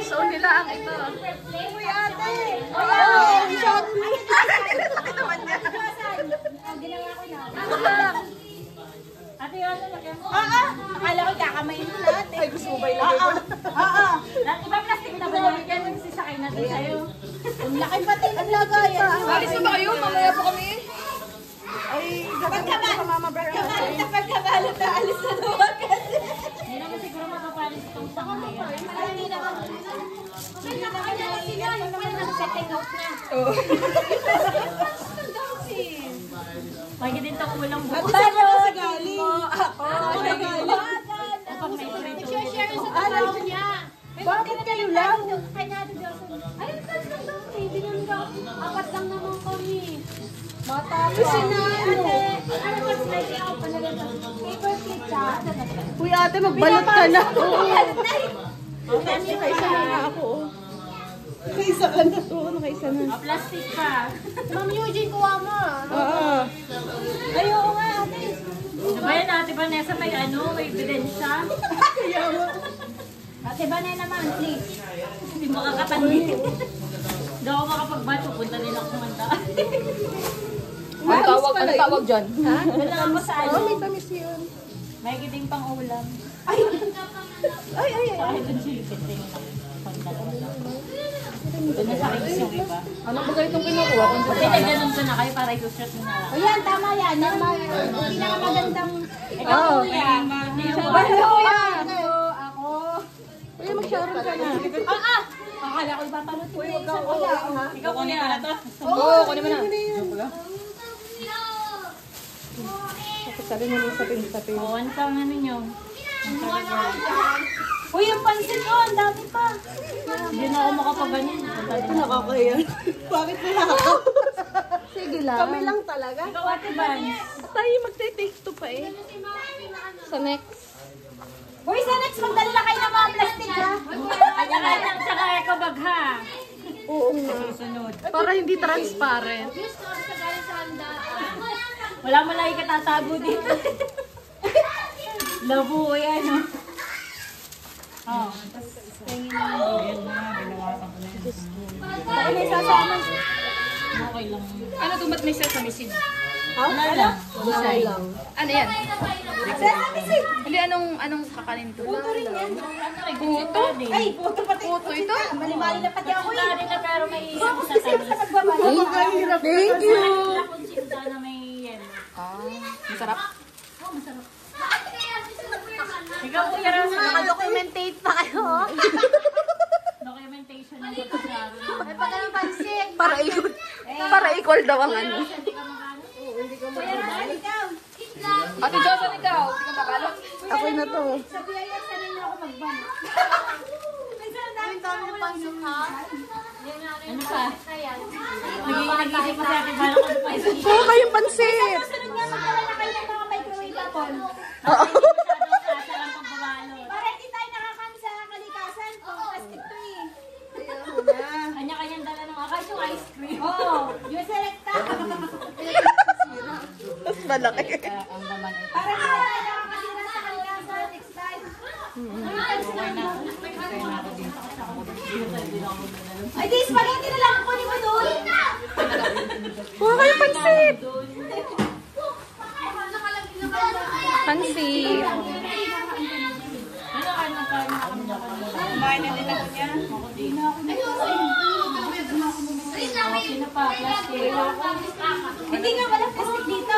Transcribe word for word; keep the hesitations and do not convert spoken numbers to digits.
So nila ang ito. Uy, ate! Oh, shot me! Laki naman niya. Ginawa ko na. Ate, ano lagyan mo? Oo! Akala ko kakamayin mo lahat eh. Ay, gusto mo ba ilagay ko na? Oo! Ibang plastic na ba lang? Yan yung sisakay natin sa'yo. Ang laki pati ang lagay. Alis na ba kayo? Mamaya po kami. Ay, gagawin ko sa Mama Bear. Kabalot na pagkabalot na alis na naman kasi. Hindi naman siguro mapapalis itong saka na yan. Hindi naman. Hindi naman naman sila. Yung pala nag-setting out na. Oo. Pagi din ito kulang buko. Magbalot! Galing! Ako! Kapag may prito. Share sa trabaho niya. Bakit kayo lang? Kanya ito Johnson. Ayun, saan ka daw? Hindi naman daw. Apat lang naman kami. Mata ko. Kasi na ate. Ano mas may ako pa na rin. Paper plate siya. Uy, ate, magbalot ka na. Balot na eh. Nakaisa na nga ako. Nakaisa ka na to. Nakaisa na. Ah, plastic pa. Ma'am Eugene, kuha mo. Oo. Ay, oo nga ate. Diba yan, Ate Vanessa, may ano, may ebidensya. Ate Banay naman, please. Hindi makakatanggi. Hindi ako makapagbato, punta nila akong handa. Ano tawag, ano tawag dyan? Ha? Wala ako sa ano. Oh, may tamis yun. May giting pang ulam. Ay, ay, ay. Kahit yung chicken, tingin lang. Pagdalawa lang. Doon na sa kinis yung iba. Ano ba kayo itong kinukuha? Kasi nagganon ko na kayo para i-shoot mo na lang. O yan, tama yan. Yan ang pinakamagandang... Ikaw, Oo. kuya. Balo yan! Ako. Kuya, mag-sharon ka na. Ah, ah! Akala ko ipapalot ko yung isang kuya. Ikaw, kuya. Oo, kunin mo na. Sabi mo yung sapin-sapin. Oo, ano pang ano nyo? Uy, yung pansit ko, ang dami pa. Hindi na ako makapaganin. Nakakaya. Bakit wala ako? Sige lang. Kami lang talaga. Ikaw, Ate Van. Tayo magte-take two pa eh. Sa next. Uy, sa next, magdala na kayo ng mga plastic ha. Kanya-kanya, tsaka eco bag ha. Oo nga. Susunod. Para hindi transparent. Wala mo lang ikatatago dito. Labo ko yan, no? Oo. Tingin mo. Ayan na, binawasan ko na yun. Baka may sasama. Okay lang. Ano to, ba't may sesame seed? Wala lang. Wala lang. Ano yan? Sesame seed. Hindi, anong, anong kakanin to? Puto rin yan. Puto? Ay, puto pati. Puto ito? Mali-mali na pati ako eh. Puto rin na pero may Focus sa kasi ako sa pagbabalo. Thank you. Kung sana may yellow. Ah, masarap. Oh, masarap. Ikaw, kuya Rosa. Naka-documentate pa kayo. Documentation ng pagkakaroon. Ay, pag anong pansin. Para equal, para equal daw ang ano. Hindi ka makano. Kuya Ronald, ikaw. Ate Johnson, ikaw. Hindi ka mabalot. Ako na to. Sa biyaya, sanay na ako mag-ban. Minsan, dami dami na pangsok ha. Ano pa? Naging nag-isip pa sa akin, parang ano pa isip. Oo, kayong pansit. Sunod nga, magdala na kayo ng mga microwave apple. Masyadong kasa lang pagbabalot. Para hindi tayo nakakami sa kalikasan. Kung plastic to eh. Kanya-kanyang dala ng akay yung ice cream. Oo, yung selecta. Mas malaki. Ang laman ito. Para hindi tayo nakakasira sa kalikasan next time. Okay na. Okay na ako dito. Ay, di, spaghetti na lang ako ni mo doon. Oo, kayong pansit. Pansit. Ano ka na pa? Kumain na nila ko niya. Okay na pa. Plastic. Hindi nga walang plastic dito.